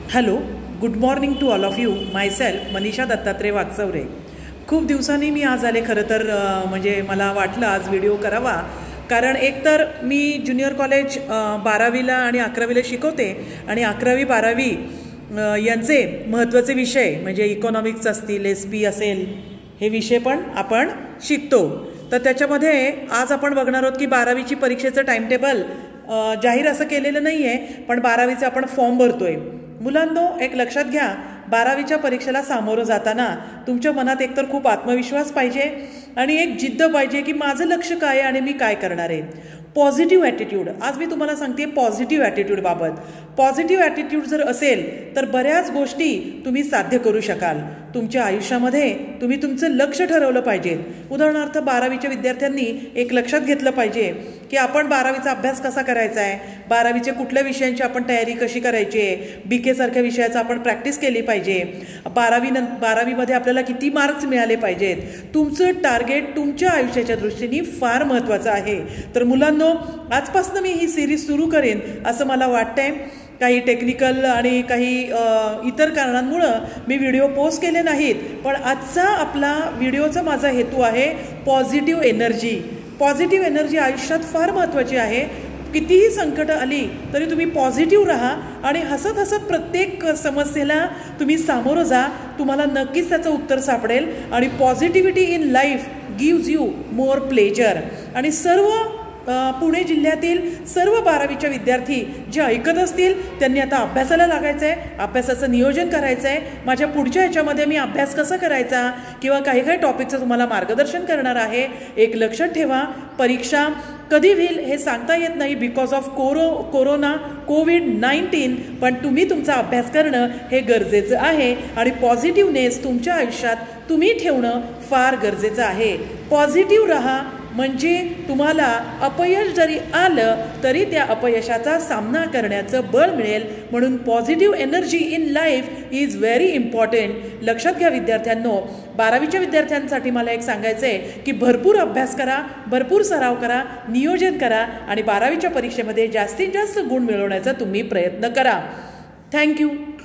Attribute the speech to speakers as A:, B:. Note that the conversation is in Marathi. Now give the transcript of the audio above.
A: Hello, good morning to all of you. Myself Manisha Dattatray Wagchaure. खूप दिवसांनी मी आज आले. खरं तर म्हणजे मला वाटलं आज व्हिडिओ करावा, कारण एकतर मी ज्युनियर कॉलेज 12वीला आणि 11वीला शिकवते आणि 11वी-12वी यांचे महत्त्वाचे विषय म्हणजे इकॉनॉमिक्स असतील, SP असेल, हे विषय पण आपण शिकतो. तर त्याच्यामध्ये आज आपण बघणार आहोत की 12वीची परीक्षेचं टाईमटेबल जाहीर असं केलेलं नाही आहे, पण 12वीचे आपण फॉर्म भरतोय. मुलांनो, एक लक्षात घ्या, 12वीच्या परीक्षेला सामोरं जाताना तुमच्या मनात एकतर खूप आत्मविश्वास पाहिजे आणि एक जिद्द पाहिजे की माझं लक्ष काय आहे आणि मी काय करणार आहे. Positive attitude. आज मी तुम्हाला सांगते पॉझिटिव्ह ॲटिट्यूडबाबत. पॉझिटिव्ह ॲटिट्यूड जर असेल तर बऱ्याच गोष्टी तुम्ही साध्य करू शकाल. तुमच्या आयुष्यामध्ये तुम्ही तुमचं लक्ष ठरवलं पाहिजे. उदाहरणार्थ 12वीच्या विद्यार्थ्यांनी एक लक्षात घेतलं पाहिजे की आपण 12वीचा अभ्यास कसा करायचा आहे, 12वीच्या कुठल्या विषयांची आपण तयारी कशी करायची आहे, BK सारख्या विषयाचा आपण प्रॅक्टिस केली पाहिजे. 12वीमध्ये आपल्याला किती मार्क्स मिळाले पाहिजेत. तुमचं टार्गेट तुमच्या आयुष्याच्या दृष्टीने फार महत्त्वाचं आहे. तर मुलांनो, आजपासून मी ही सिरीज सुरू करेन असं मला वाटतंय. काही टेक्निकल आणि काही इतर कारणांमुळं मी व्हिडिओ पोस्ट केले नाहीत, पण आजचा आपला व्हिडिओचा माझा हेतू आहे पॉझिटिव्ह एनर्जी. पॉझिटिव्ह एनर्जी आयुष्यात फार महत्त्वाची आहे. कितीही संकटं आली तरी तुम्ही पॉझिटिव्ह राहा आणि हसत हसत प्रत्येक समस्येला तुम्ही सामोरं जा. तुम्हाला नक्कीच त्याचं उत्तर सापडेल. आणि positivity in life gives you more pleasure. आणि सर्व पुणे जिल्ह्यातील सर्व 12वीच्या विद्यार्थी जे ऐकत असतील त्यांनी आता अभ्यासाला लागायचं आहे, अभ्यासाचं नियोजन करायचं आहे. माझ्या पुढच्या ह्याच्यामध्ये मी अभ्यास कसा करायचा किंवा काही काही टॉपिकचं तुम्हाला मार्गदर्शन करणार आहे. एक लक्षात ठेवा, परीक्षा कधी होईल हे सांगता येत नाही बिकॉज ऑफ कोरोना कोविड-19, पण तुम्ही तुमचा अभ्यास करणं हे गरजेचं आहे आणि पॉझिटिव्हनेस तुमच्या आयुष्यात तुम्ही ठेवणं फार गरजेचं आहे. पॉझिटिव्ह राहा, म्हणजे तुम्हाला अपयश जरी आलं तरी त्या अपयशाचा सामना करण्याचं बळ मिळेल. म्हणून positive energy in life is very important. लक्षात घ्या विद्यार्थ्यांनो, 12वीच्या विद्यार्थ्यांसाठी मला एक सांगायचं आहे की भरपूर अभ्यास करा, भरपूर सराव करा, नियोजन करा आणि 12वीच्या परीक्षेमध्ये जास्तीत जास्त गुण मिळवण्याचा तुम्ही प्रयत्न करा. थँक्यू.